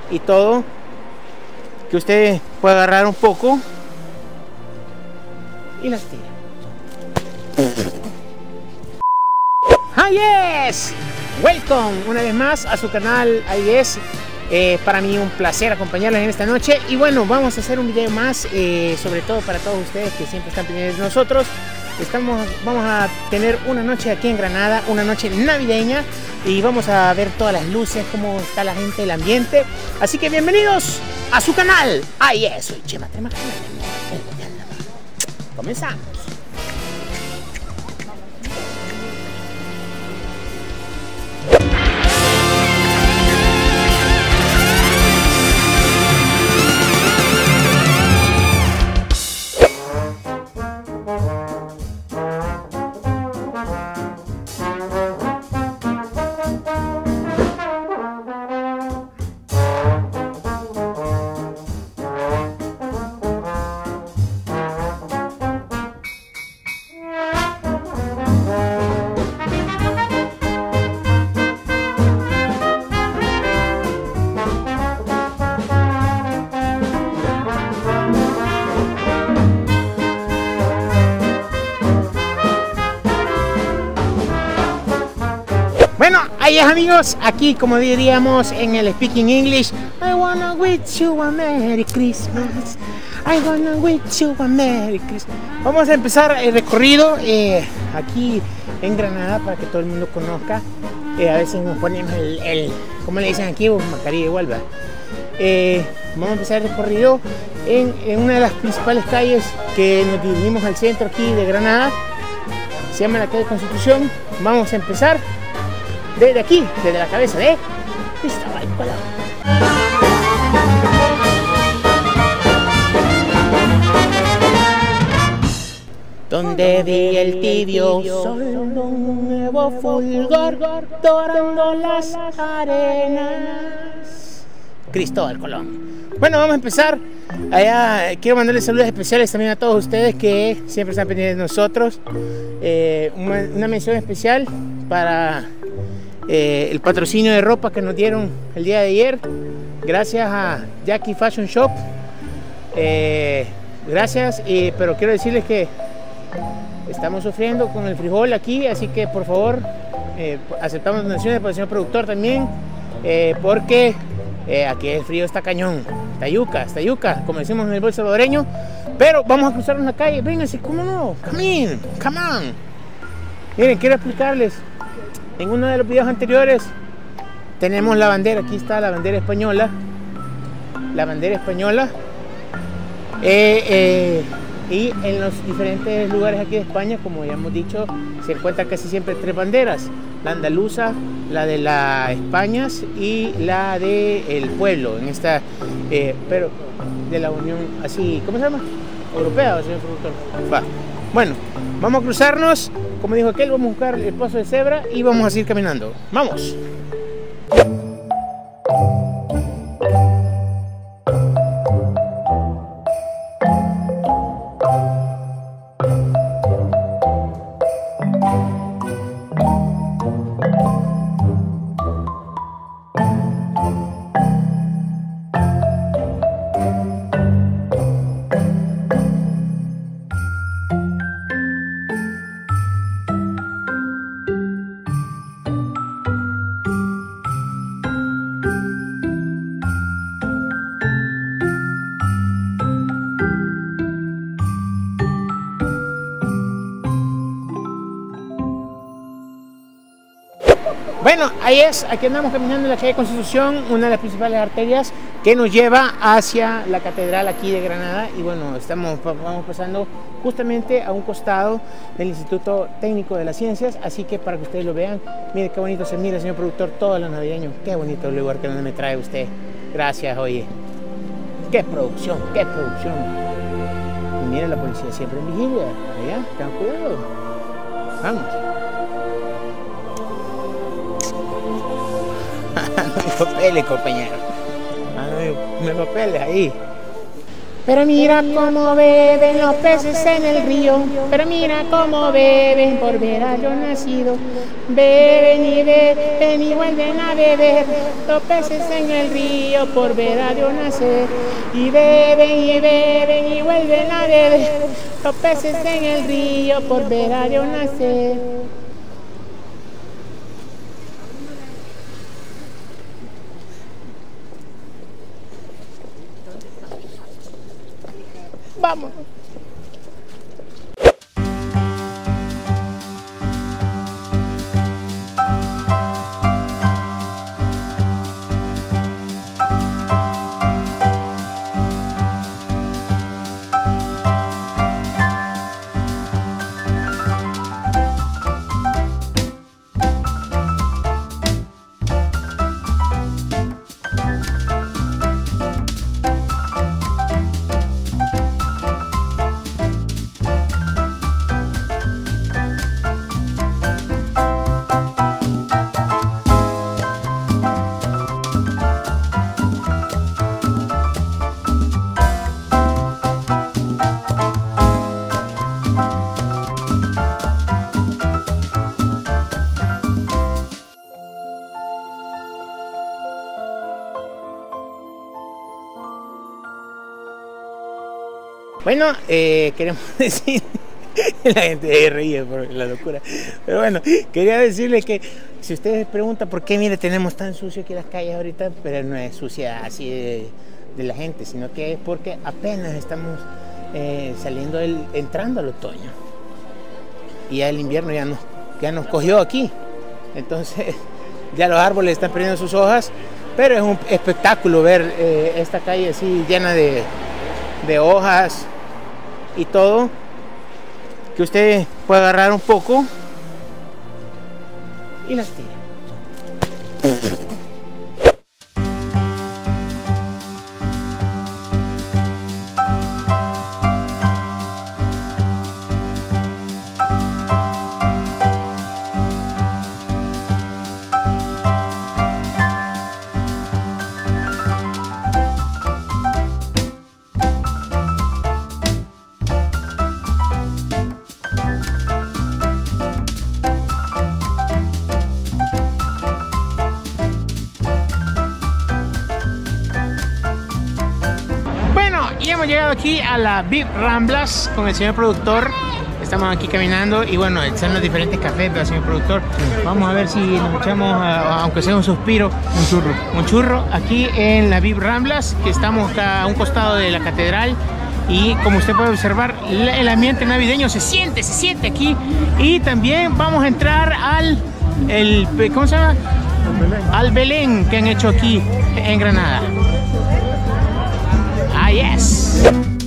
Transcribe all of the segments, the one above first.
y todo, que usted puede agarrar un poco y las tira. ¡Ah, yes! Welcome una vez más a su canal IS. Para mí un placer acompañarles en esta noche. Y bueno, vamos a hacer un video más, sobre todo para todos ustedes que siempre están pendientes de nosotros. Vamos a tener una noche aquí en Granada, una noche navideña. Y vamos a ver todas las luces, cómo está la gente, el ambiente. Así que bienvenidos a su canal IS. Soy Chema Trema. Comenzamos. Bueno, ahí es, amigos, aquí como diríamos en el Speaking English, I wanna wish you a Merry Christmas, I wanna wish you a Merry Christmas. Vamos a empezar el recorrido aquí en Granada para que todo el mundo conozca. A veces nos ponemos ¿cómo le dicen aquí? Mascarilla igual, ¿verdad? Vamos a empezar el recorrido en una de las principales calles que nos dirigimos al centro aquí de Granada. Se llama la calle Constitución. Vamos a empezar desde aquí, desde la cabeza de Cristóbal Colón. Donde vi el tibio sol, un nuevo fulgor, dorando las arenas. Cristóbal Colón. Bueno, vamos a empezar. Allá quiero mandarles saludos especiales también a todos ustedes que siempre están pendientes de nosotros. Una mención especial para el patrocinio de ropa que nos dieron el día de ayer, gracias a Jackie Fashion Shop. Gracias, pero quiero decirles que estamos sufriendo con el frijol aquí, así que por favor aceptamos donaciones para el señor productor también, porque aquí el frío está cañón, está yuca, como decimos en el buen salvadoreño. Pero vamos a cruzar una calle, vénganse, ¿cómo no? Come on. Miren, quiero explicarles. En uno de los videos anteriores tenemos la bandera, aquí está la bandera española. La bandera española. Y en los diferentes lugares aquí de España, como ya hemos dicho, se encuentran casi siempre tres banderas. La andaluza, la de las Españas y la del pueblo. En esta, pero de la Unión, así, ¿cómo se llama? Europea, señor productor. Va. Bueno, vamos a cruzarnos. Como dijo aquel, vamos a buscar el paso de cebra y vamos a seguir caminando. ¡Vamos! Bueno, ahí es, aquí andamos caminando en la calle Constitución, una de las principales arterias que nos lleva hacia la catedral aquí de Granada. Y bueno, vamos pasando justamente a un costado del Instituto Técnico de las Ciencias, así que para que ustedes lo vean, mire qué bonito se mira, señor productor, todos los navideños, qué bonito el lugar que me trae usted. Gracias, oye. Qué producción, qué producción. Y miren, la policía siempre en vigilia, allá, ten cuidado. Vamos. No me papeles, compañero. No me papeles ahí. Pero mira cómo beben los peces en el río, pero mira cómo beben por ver a yo nacido. Beben y vuelven a beber los peces en el río por ver a yo nacer. Y beben y vuelven a beber los peces en el río por ver a yo nacer. Vamos. Bueno, queremos decir, la gente ríe por la locura, pero bueno, quería decirles que si ustedes preguntan por qué, mire, tenemos tan sucio aquí las calles ahorita, pero no es suciedad así de la gente, sino que es porque apenas estamos entrando al otoño y ya el invierno ya nos cogió aquí, entonces ya los árboles están perdiendo sus hojas, pero es un espectáculo ver esta calle así llena de hojas y todo, que usted puede agarrar un poco y las tira. Y hemos llegado aquí a la VIP Ramblas con el señor productor. Estamos aquí caminando y bueno, están los diferentes cafés del señor productor. Vamos a ver si nos echamos, aunque sea un suspiro, un churro aquí en la VIP Ramblas, que estamos a un costado de la catedral. Y como usted puede observar, el ambiente navideño se siente aquí. Y también vamos a entrar ¿cómo se llama? Al Belén que han hecho aquí en Granada. Ah, yes.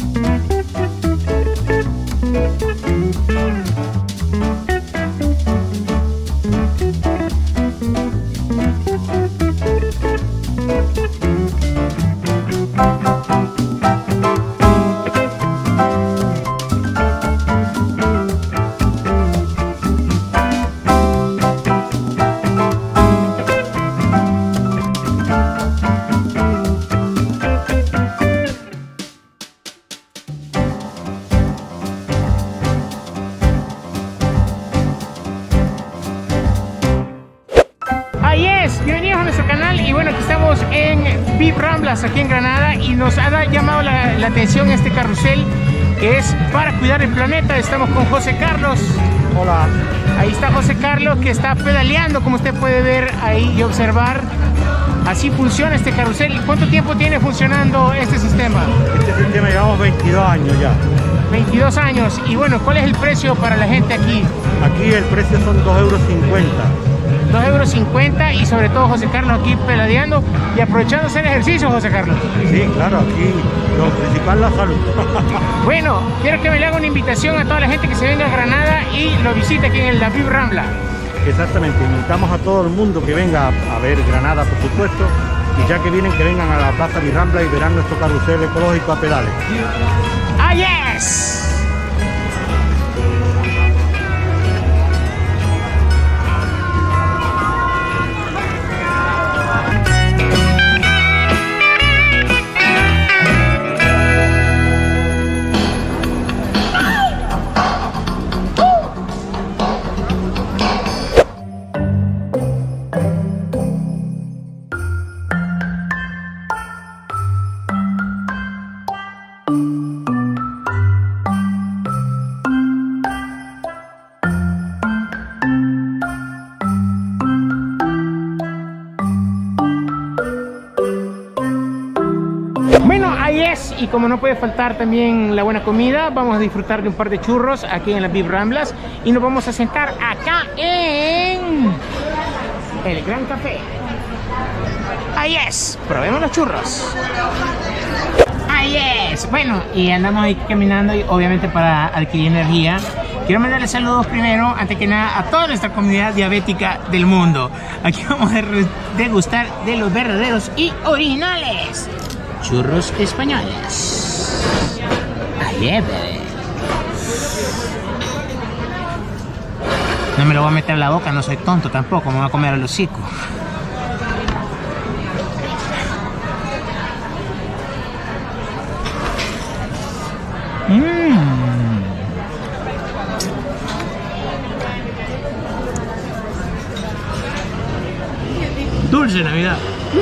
Bienvenidos a nuestro canal y bueno, aquí estamos en VIP Ramblas aquí en Granada y nos ha llamado la atención este carrusel que es para cuidar el planeta. Estamos con José Carlos. Hola. Ahí está José Carlos que está pedaleando, como usted puede ver ahí y observar. Así funciona este carrusel. ¿Cuánto tiempo tiene funcionando este sistema? Este sistema llevamos 22 años ya. 22 años. Y bueno, ¿cuál es el precio para la gente aquí? Aquí el precio son 2,50 €. 2,50 € y sobre todo José Carlos aquí peladeando y aprovechando hacer ejercicio, José Carlos. Sí, claro, aquí lo principal es la salud. Bueno, quiero que me le haga una invitación a toda la gente que se venga a Granada y lo visite aquí en la VIP Rambla. Exactamente, invitamos a todo el mundo que venga a ver Granada, por supuesto, y ya que vienen, que vengan a la Plaza VIP Rambla y verán nuestro carrusel ecológico a pedales. ¡Ah, yes! Yes, y como no puede faltar también la buena comida, vamos a disfrutar de un par de churros aquí en las VIP Ramblas y nos vamos a sentar acá en el Gran Café. Ahí es, probemos los churros. Ahí es. Bueno, y andamos ahí caminando y obviamente para adquirir energía. Quiero mandarle saludos primero, antes que nada, a toda nuestra comunidad diabética del mundo. Aquí vamos a degustar de los verdaderos y originales churros españoles. Ahí es, bebé. No me lo voy a meter en la boca, no soy tonto tampoco, me voy a comer el hocico. Dulce Navidad.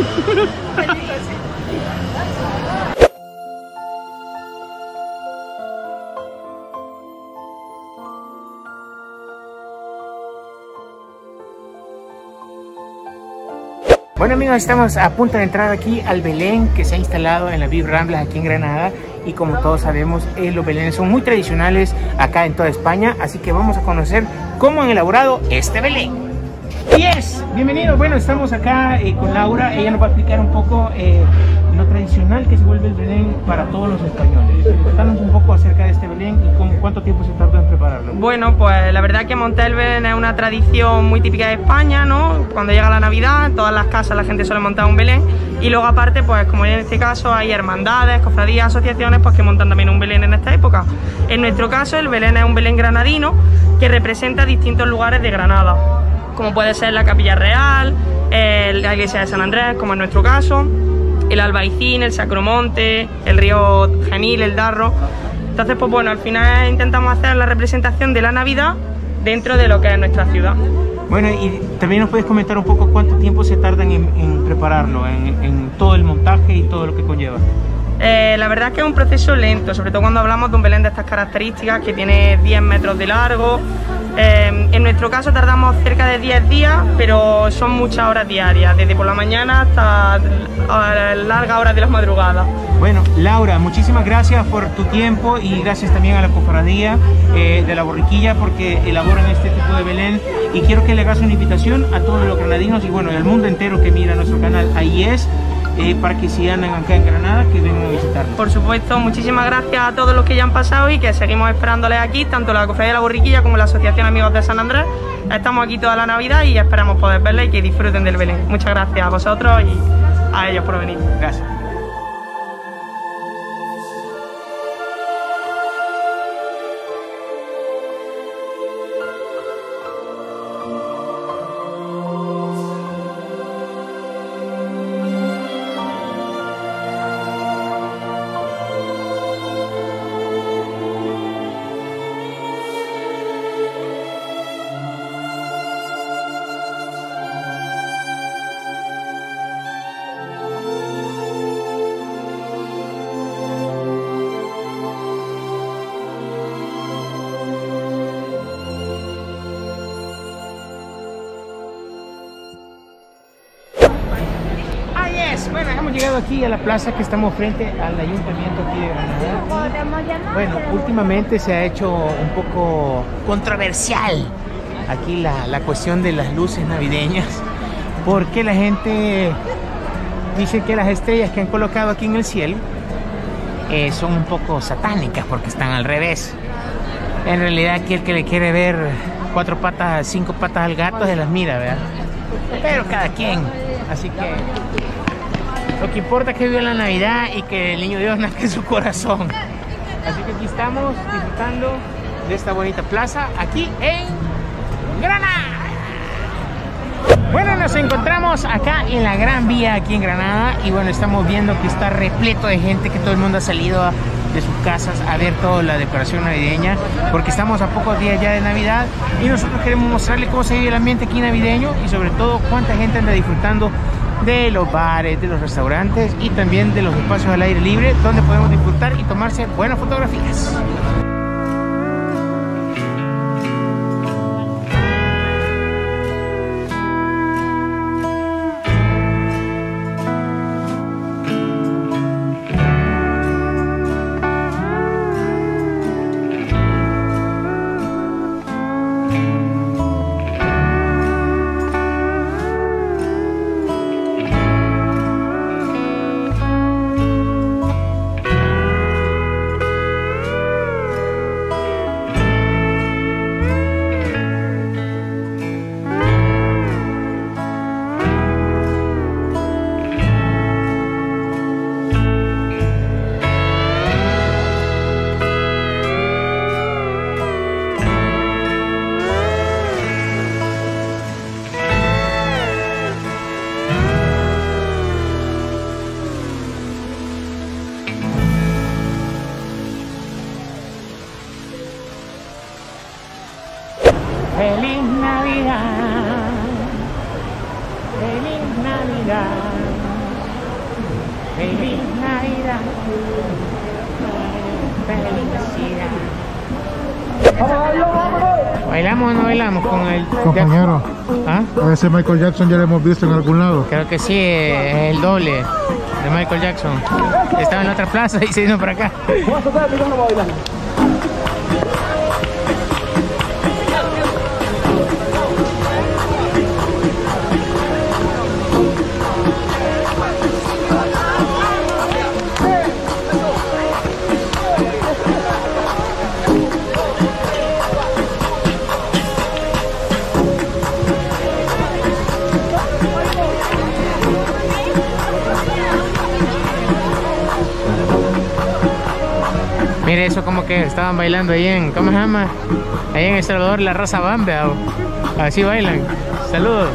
Bueno amigos, estamos a punto de entrar aquí al Belén que se ha instalado en la VIP Ramblas aquí en Granada. Y como todos sabemos, los belenes son muy tradicionales acá en toda España. Así que vamos a conocer cómo han elaborado este Belén. Yes, bienvenido. Bueno, estamos acá con Laura. Ella nos va a explicar un poco lo tradicional que se vuelve el Belén para todos los españoles. Cuéntanos un poco acerca de este Belén y cuánto tiempo se tardó en prepararlo. Bueno, pues la verdad que montar el Belén es una tradición muy típica de España, ¿no? Cuando llega la Navidad, en todas las casas la gente suele montar un Belén. Y luego aparte, pues como en este caso hay hermandades, cofradías, asociaciones, pues que montan también un Belén en esta época. En nuestro caso, el Belén es un Belén granadino que representa distintos lugares de Granada, como puede ser la Capilla Real, la iglesia de San Andrés, como en nuestro caso, el Albaicín, el Sacromonte, el río Genil, el Darro. Entonces, pues bueno, al final intentamos hacer la representación de la Navidad dentro de lo que es nuestra ciudad. Bueno, y también nos puedes comentar un poco cuánto tiempo se tardan en prepararlo, en todo el montaje y todo lo que conlleva. La verdad es que es un proceso lento, sobre todo cuando hablamos de un Belén de estas características, que tiene 10 metros de largo. En nuestro caso tardamos cerca de 10 días, pero son muchas horas diarias, desde por la mañana hasta largas horas de las madrugadas. Bueno, Laura, muchísimas gracias por tu tiempo y gracias también a la cofradía de la Borriquilla porque elaboran este tipo de Belén, y quiero que le hagas una invitación a todos los granadinos y bueno, al mundo entero que mira nuestro canal. Ahí es. Para que si andan acá en Granada, que vengan a visitarnos. Por supuesto, muchísimas gracias a todos los que ya han pasado y que seguimos esperándoles aquí, tanto la Cofradía de la Borriquilla como la Asociación Amigos de San Andrés. Estamos aquí toda la Navidad y esperamos poder verles y que disfruten del Belén. Muchas gracias a vosotros y a ellos por venir. Gracias. Bueno, hemos llegado aquí a la plaza que estamos frente al ayuntamiento aquí de Granada. Bueno, últimamente se ha hecho un poco controversial aquí la cuestión de las luces navideñas, porque la gente dice que las estrellas que han colocado aquí en el cielo son un poco satánicas porque están al revés. En realidad aquí el que le quiere ver 4 patas, 5 patas al gato se las mira, ¿verdad? Pero cada quien, así que lo que importa es que viva la Navidad y que el niño Dios nazca en su corazón. Así que aquí estamos disfrutando de esta bonita plaza aquí en Granada. Bueno, nos encontramos acá en la Gran Vía aquí en Granada y bueno, estamos viendo que está repleto de gente, que todo el mundo ha salido de sus casas a ver toda la decoración navideña, porque estamos a pocos días ya de Navidad y nosotros queremos mostrarle cómo se vive el ambiente aquí navideño y sobre todo cuánta gente anda disfrutando de los bares, de los restaurantes y también de los espacios al aire libre donde podemos disfrutar y tomarse buenas fotografías. Feliz Navidad, feliz Navidad, feliz Navidad, felicidad. ¿Bailamos o no bailamos con el compañero? ¿Ah? A ese Michael Jackson ya lo hemos visto en algún lado. Creo que sí, es el doble de Michael Jackson. Estaba en la otra plaza y se vino para acá. Mire eso, como que estaban bailando ahí en, ¿cómo se llama? Ahí en El Salvador, la raza Bambia, así bailan. Saludos.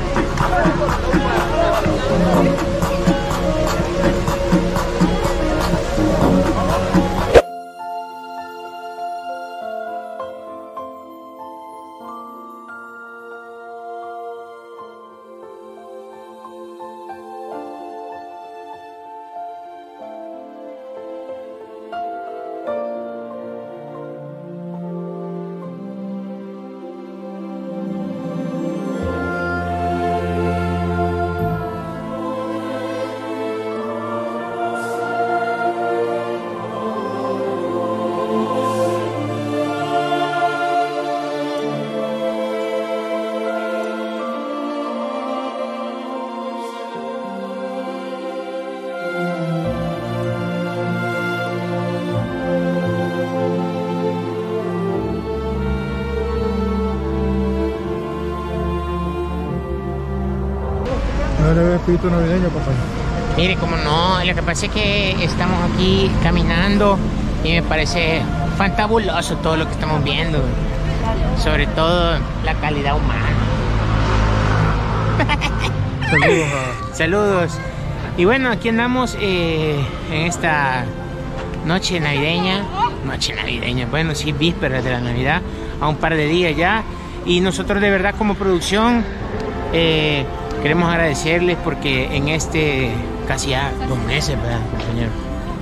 No le ve espíritu navideño, papá. Mire, como no, lo que pasa es que estamos aquí caminando y me parece fantabuloso todo lo que estamos viendo, sobre todo la calidad humana. Saludos. Saludos. Y bueno, aquí andamos en esta noche navideña, bueno, sí, vísperas de la Navidad, a un par de días ya, y nosotros de verdad como producción queremos agradecerles porque en casi ya 2 meses, ¿verdad, compañero?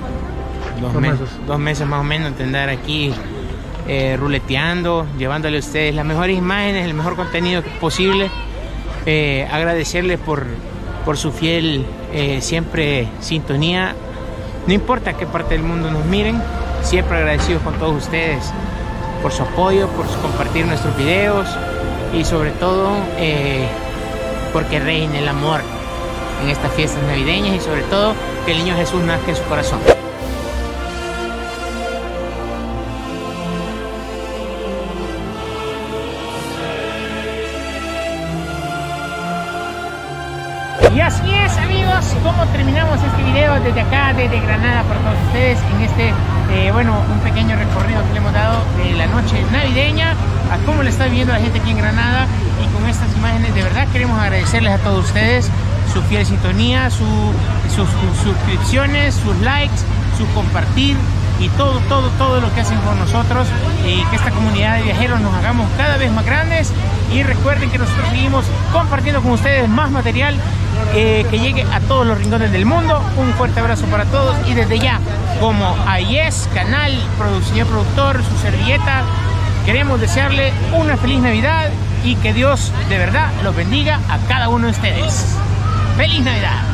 2 meses más o menos de andar aquí ruleteando, llevándole a ustedes las mejores imágenes, el mejor contenido posible. Agradecerles por su fiel siempre sintonía. No importa qué parte del mundo nos miren, siempre agradecidos con todos ustedes por su apoyo, por compartir nuestros videos y sobre todo porque reine el amor en estas fiestas navideñas y sobre todo que el niño Jesús nazca en su corazón. Y así es, amigos, como terminamos este video desde acá, desde Granada, para todos ustedes en este, un pequeño recorrido que le hemos dado de la noche navideña, a cómo le está viviendo la gente aquí en Granada. Y con estas imágenes de verdad queremos agradecerles a todos ustedes su fiel sintonía, sus suscripciones, sus likes, su compartir y todo lo que hacen con nosotros, y que esta comunidad de viajeros nos hagamos cada vez más grandes. Y recuerden que nosotros seguimos compartiendo con ustedes más material que llegue a todos los rincones del mundo. Un fuerte abrazo para todos, y desde ya, como AYES Canal, señor productor, su servilleta, queremos desearle una feliz Navidad y que Dios de verdad los bendiga a cada uno de ustedes. ¡Feliz Navidad!